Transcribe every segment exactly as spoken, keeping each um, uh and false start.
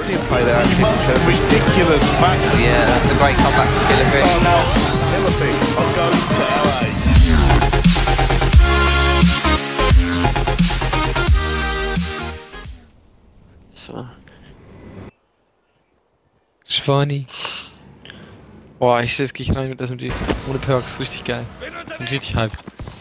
teamplay there actually. It's a ridiculous match. Yeah, that's a great comeback for Killer Oh no, Philippines will go to L A. So. Schwani. Boah, ich jetzt gehe ich rein mit S M G. Ohne Perks, richtig geil. Und richtig hype.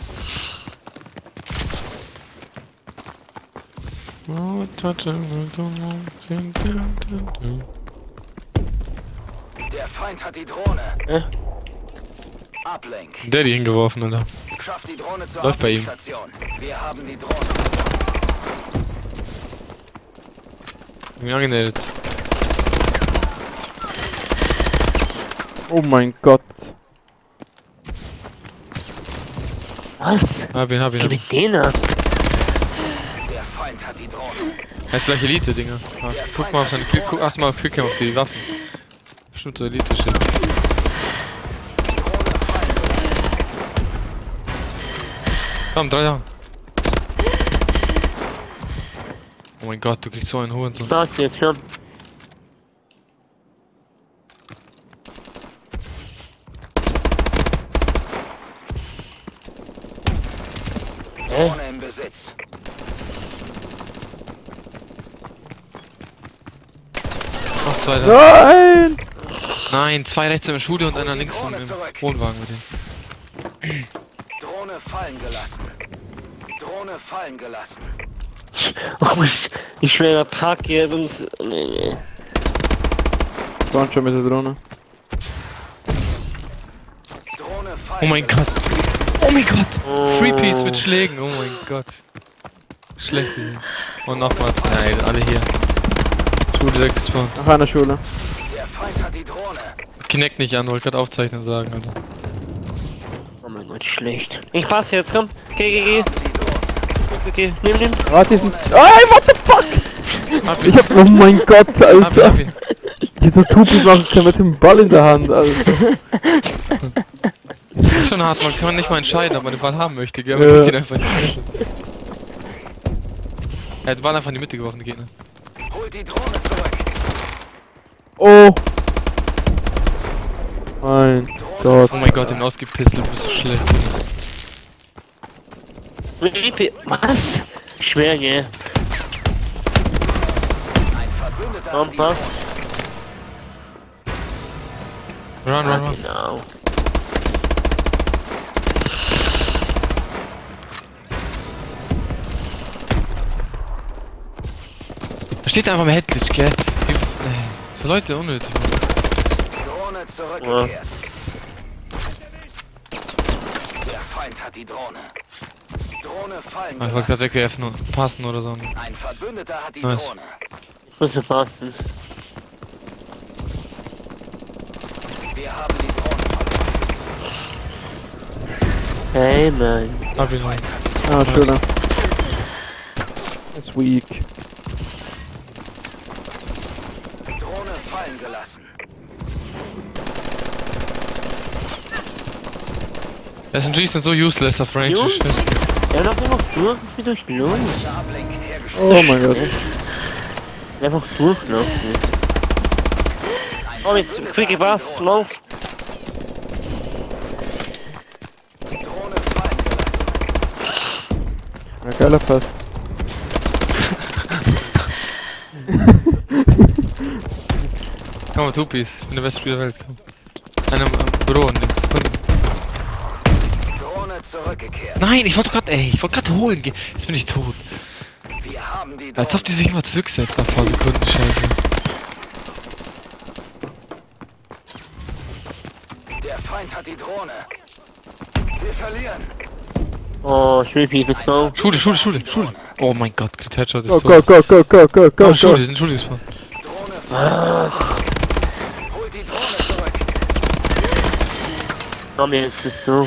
Der Feind hat die Drohne. Äh? Ablenk. Der die hingeworfen, Alter. Schaff die Drohne zur Läuft bei ihm. Station. Wir haben die Drohne. Wie angemeldet. Oh mein Gott. Was? Hab ihn, hab ihn. Gib Hab ihn. ich den ab? Der Feind hat die Drohne. Er ist gleich Elite, Dinger. Ah, guck mal auf seine Kill, guck, achte mal auf Quickcam auf die Waffen. Bestimmt so Elite-Shit. Komm, drei Jahre. Oh mein Gott, du kriegst so einen hohen Ich sag's jetzt schon. Drohne im Besitz. Noch zwei da. Nein! Nein, zwei rechts in der Schule und einer links im, Drohne im zurück. Wohnwagen mit dem. Drohne fallen gelassen. Drohne fallen gelassen. Oh, ich, ich schwöre, Park hier übrigens. Nee, nee. Waren schon mit der Drohne. Drohne fallen Oh mein gelassen. Gott. Oh mein Gott. Free Piece mit Schlägen. Oh mein Gott. Schlecht hier. Und nochmals. Nein, alle hier. Schule sechs gespawnt. Nach einer Schule. Der Feind hat die Drohne. Kinect nicht an, wollte gerade aufzeichnen sagen, Alter. Oh mein Gott, schlecht. Ich passe jetzt, komm. Geh, geh, geh. Die Drohne. Okay, nimm, nimm. Warte, diesen. Ey, what the fuck? Hab ihn. Ich hab. Oh mein Gott, Hab ihn, hab Alter. ihn. Ich hätte so Tupis machen können mit dem Ball in der Hand, Alter. Das ist schon hart, man kann nicht mal entscheiden, ob man den Ball haben möchte, gell? Aber Ja. ich geht einfach in die Mitte. Er hat den Ball einfach in die Mitte geworfen, der Gegner. Holt die Drohne zurück. Oh. Mein Gott. Oh mein Gott, den ausgepisselt, du bist so schlecht. Wie viel- Was? Schwer, gell? Ein Verbündeter hat Komm, die pass. Run, run, Ah, run. genau. Da steht einfach mal Headglitch, gell? Die, ey, so Leute, unnötig. Drohne zurückgekehrt. Der Feind hat die Drohne. Drohne fallen Ah, ich wollte gerade wegwerfen und passen oder so. Ein Verbündeter hat die Nice. Drohne. Ich muss fassen. Wir haben die Drohne verloren. Hey, man. Hab ihn. Ah, Schule. That's weak. Drohne fallen gelassen. S M Gs sind so useless auf Range. Jungs? ich weiß nicht. Er hat einfach durch, wie durch los. Ablink hergestellt. Oh mein Gott. Einfach durchlaufen. Oh, jetzt quick was, lauf. Drohne fallen gelassen. Ja, geiler Pass. Komm mal, Tupis. Ich bin der beste Spieler der Welt. Komm. Einer im im Büro und links. Drohne zurückgekehrt. Nein, ich wollte gerade, ey, ich wollte gerade holen gehen. Jetzt bin ich tot. Wir haben die Als ob Drohne. die sich immer zurücksetzt nach ein paar Sekunden, scheiße. Der Feind hat die Drohne. Wir verlieren. Oh, Schwiepi, let's go. Schule, Schule, Schule, Schule. Oh mein Gott, Crit Headshot ist Go, so. go, go, go, go, go, go, Oh, Schule, die go. sind Schule gespawnt. Drohne fallen gelassen. Holt die Drohne zurück. Komm jetzt, let's go.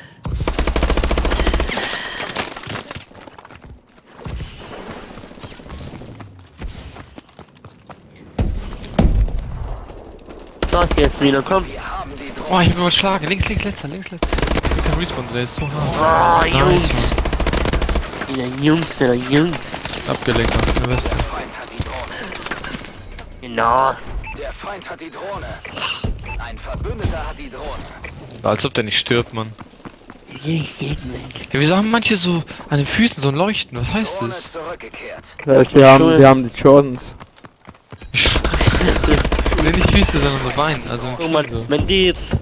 Das jetzt wieder, komm. Wir haben die Drohne. Oh, ich hab ihn mal schlagen. Links, links, letzter, links, letzter. Ich kann respawnen, der ist so hart. Oh, Jungs. Nice, Mann. Wieder Jungs, wieder Jungs. Abgelenkt, Mann. Der Beste. Der Feind hat die Drohne. Genau. Der Feind hat die Drohne. Ein Verbündeter hat die Drohne. Als ob der nicht stirbt, Mann. Ich seh nicht. Ja, wieso haben manche so an den Füßen so ein Leuchten? Was heißt Drohne das? zurückgekehrt. Vielleicht wir haben, wir haben die Jordans. Nee, nicht Füße, sondern so Beine. Also im Oh Mann, Knie so. mein die jetzt.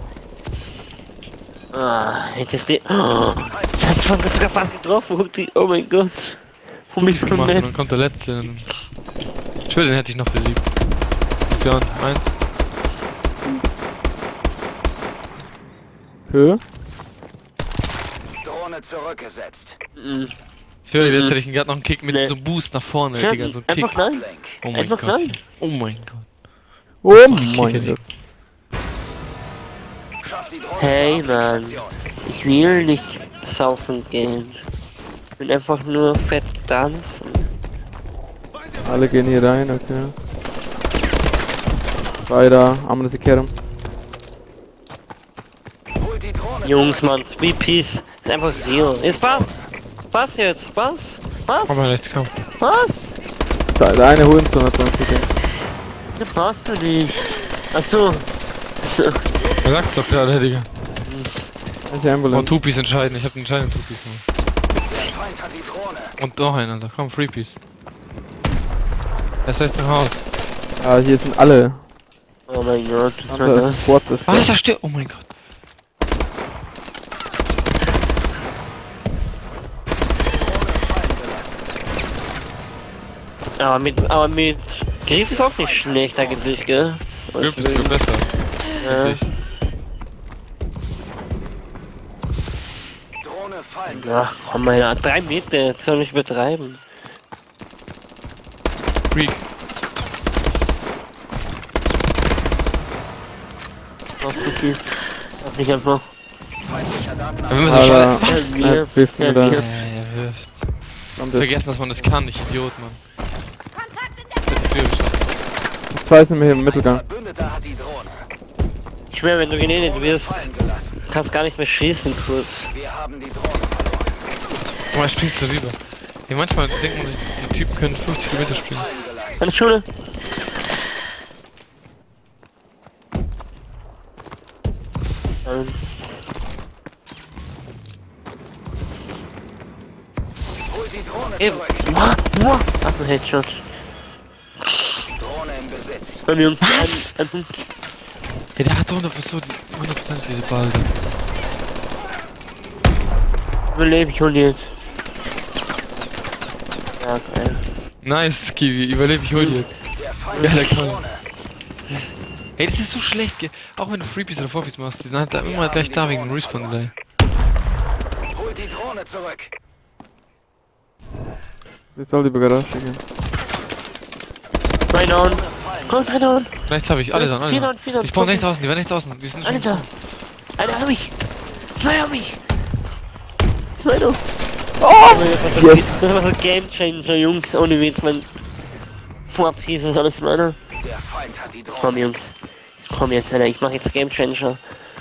Ah, jetzt ist die. Oh, das ist von sogar fast getroffen. Guck die. Oh mein Gott. Für mich ist gemacht und dann komplett. kommt der letzte. Und ich will, den hätte ich noch besiegt. Mission eins. Höhe? Drohne zurückgesetzt. Mhm. Ich will, jetzt Mhm. hätte ich gerade noch einen Kick mit Nee. so einem Boost nach vorne, Ja, Digga, so ein Kick. einfach nein. Ablenk. Oh mein einfach Gott. nein. Oh mein Gott. Oh Kick mein hätte ich- Gott. Schaff die Drohne Hey, zur Mann. Applikation. Ich will nicht saufen gehen. Ich will einfach nur fett tanzen. Alle gehen hier rein, okay. Weiter, Amnes Kerem. Hol die Drohne Jungs, zurück. Mann, Three Piece ist einfach real. Ist was? Was jetzt? Was? Was? Komm mal rechts, komm. Was? Der, der eine Hurensohn hat uns gesehen. Das warst du nicht. Achso. So. Er sagt's doch gerade, Digga. Welche Oh, Ambulance? Two-Piece entscheiden. Ich hab den entscheidenden Two-Piece gemacht. Der Feind hat die Drohne. Und noch einen, Alter. Komm, Three-Piece. Er ist jetzt im Haus. Ja, hier sind alle. Oh mein Gott, was war Andere das? ist Sport ist Was? Da stirbt. Oh mein Gott. Aber mit, aber mit Griff ist auch nicht schlecht eigentlich, gell? Griff ist sogar besser. Ja. Richtig. Drohne fallen Ach, gelassen. komm mal, ja, drei Meter, das kann ich betreiben. Freak. Auf so viel. Auf mich einfach. Feindlicher Daten Wenn wir so Alter. schnell. Was? Ja, Ja, wir, wirft ja, mir da. wir. Ja, er wirft. Kommt jetzt. Vergessen, dass man das kann, ich Idiot, Mann. Ich hätte früher geschossen. Zwei sind wir hier im Mittelgang. Verbündeter hat die Drohne. Ich schwör, wenn du genäht Drohne wirst, fallen gelassen. kannst gar nicht mehr schießen kurz. Wir haben die Drohne verloren. Guck mal, er springt so rüber. Ja, manchmal denkt man sich, die Typen können fünfzig Meter springen. Fallen gelassen. An der Schule. Ähm, Hol die Drohne Eben. zurück. Wah, wah. Ach, ein Headshot. Drohne im Besitz. Komm Jungs, Was? ein, ein, Ja, der hat hundert Prozent die, hundert Prozent diese Ball. überlebe ich hol die jetzt. Ja, geil. Nice, Kiwi, überlebe ich, hol die jetzt. Der Feind Ja, hat der die kann. Drohne. Ey, das ist so schlecht, ge- auch wenn du Three-Piece oder Four-Piece machst, die sind halt da immer gleich da wegen dem Respawn-Delay. Hol die Drohne zurück. Jetzt soll die Garage gehen. Drei down. Drohne fallen Komm, drei down. Rechts habe ich, alle sind, alle Vier sind. down, vier down. Die spawnen rechts außen, die werden rechts außen, die sind schon... Alter. Einer hab ich. Zwei hab ich. Zwei down. Oh! Das war so, Yes. das war so Game Changer, Jungs. Ohne Witz, mein Vorpiece ist alles meiner. Der Feind hat die Komm, Drohne. Jungs. Komm jetzt, Alter. Ich mach jetzt Game Changer.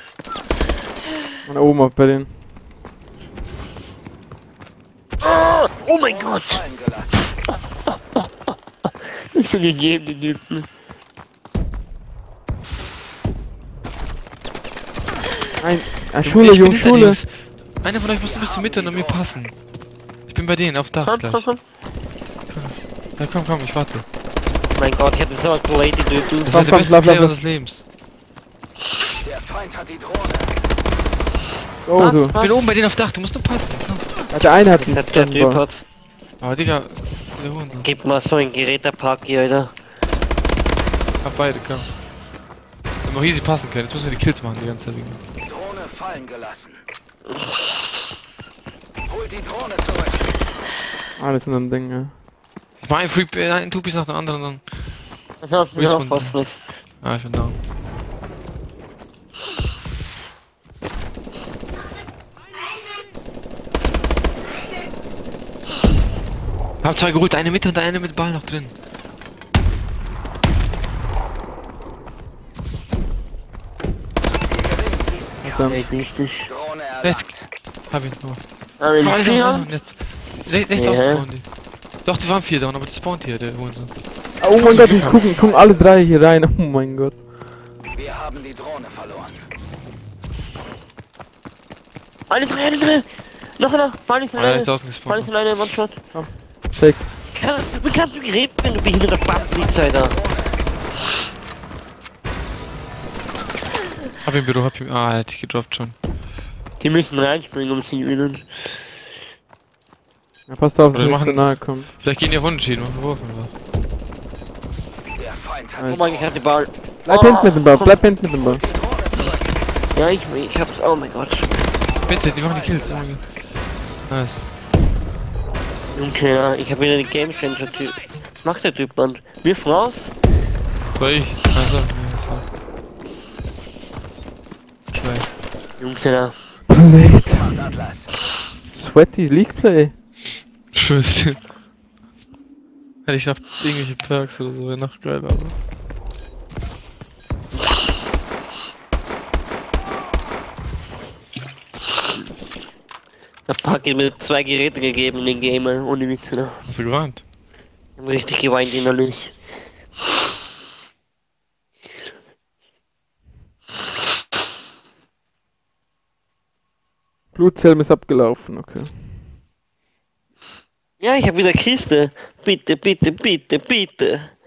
Und oben auf Berlin. Oh, oh mein Drohne Gott. fallen gelassen. Das ist so gegeben, die Typen. Nein, ah, Du, Schule, ich bin Jungs, hinter dir, Schule. Jungs. Einer von euch muss bis zur Mitte und an mir passen. Ich bin bei denen, auf Dach Komm, gleich. komm, komm. Ja, komm, komm, ich warte. Oh mein Gott, ich hab so great, die Typen. Das Komm, ist der komm, beste lauf, Player lauf, lauf. unseres Lebens. Der Feind hat die Drohne. Oh, Was? so. Ich bin oben bei denen auf Dach, du musst nur passen. Komm. Ja, der eine hat Das einen hat der Typ Standball. hat. Aber Digga, der Hund. Gib mal so ein Gerätepack hier, Alter. Hab beide, komm. Wir haben auch easy passen können, jetzt müssen wir die Kills machen die ganze Zeit. Drohne fallen gelassen. Hol die Drohne zurück. Alles in einem Ding, ja. Ich mach einen Free, äh, einen Two-Piece nach dem anderen, dann... Was hast du Respawn. noch? Was nichts. Ah, ich bin down. Hab zwei geholt, eine Mitte und eine mit Ball noch drin. Dann, Ey, richtig. Drohne Rechts. erlangt. Hab ihn noch. Aber Oh, ich Alter, vier? Mann, jetzt. Re rechts Ja. außen spawnen die. Doch, die waren vier down, aber die spawnt hier, der Hurensohn. Oh mein Gott, die gucken, gucken alle drei hier rein. Oh mein Gott. Wir haben die Drohne verloren. Alle drei, alle drei! Noch einer! Fahr nicht Einer alleine! ist draußen Fahr nicht gespawnt. alleine, One-Shot! Check. Kann- Wie kannst du gereden, wenn du behinderter Band liegst, Alter? Hab ihn, Büro, hab ihn. Ah, er hat dich gedroppt schon. Die müssen reinspringen, um sie zu gewinnen. Ja, passt auf, Oder dass nicht machen- so nahe kommt. Vielleicht gehen die auf Unentschieden, machen wir einfach. Der Feind hat Oh die mein Gott, ich hab den Ball. Bleib Oh, hinten mit dem Ball, bleib hinten mit dem Ball. Ja, ich, ich hab's. Oh mein Gott. Bitte, die machen die Kills. Oh mein Gott. Nice. Okay, ja, ich hab wieder den Game Changer Typ. Was macht der Typ, Mann? Wirf raus? Das war ich. Also, ja, Zwei. Jungs, ja. Perfekt. Macht Atlas. Sweaty League Play. Tschüss. Hätte ich noch irgendwelche Perks oder so, wäre noch geil, aber. Der Pack hat mir zwei Geräte gegeben in den Game, ohne Witz, ne? Hast du gewarnt? Ich hab richtig geweint innerlich. Blutzelm ist abgelaufen, okay. Ja, ich hab wieder Kiste. Bitte, bitte, bitte, bitte.